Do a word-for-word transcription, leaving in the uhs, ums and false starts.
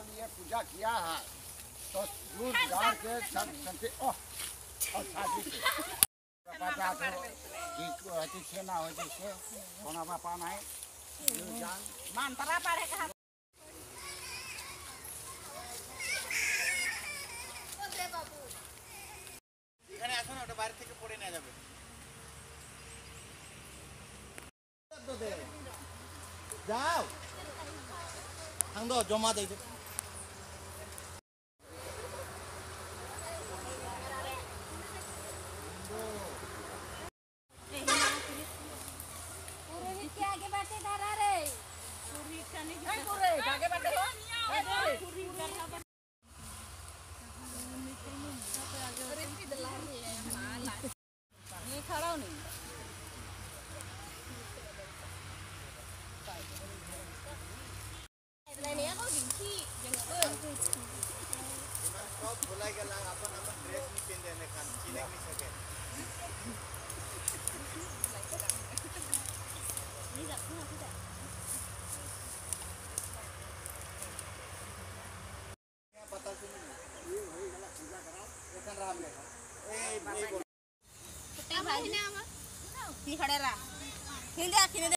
लिए पूजा किया है तो दूध डाल के सब संति ओह और शादी से पता तो जी को अति सेना हो जैसे कोना बापा नहीं जान मंत्रा पढ़े कहा ओरे बाबू এখানে আসো না ওটা বাইরে থেকে পড়ে নিয়ে যাবে যাও থাং দাও জমা দেই দে पुरोहित के आगे बैठे धरा रे पुरोहित का नहीं है पुरोहित आगे बैठे हो ए पुरोहित अरे भी दला रे माला ये खड़ा नहीं नहीं है वो गिनती सब भुला गेला अपन अपन ड्रेस नहीं पहन देने खान चिने नहीं सके नहीं जाता ना पूजा क्या पता सुन ये होई गला पूजा करा एखन राम ले ए ए भाई ने हम की खड़े रहा हिंदे आखिने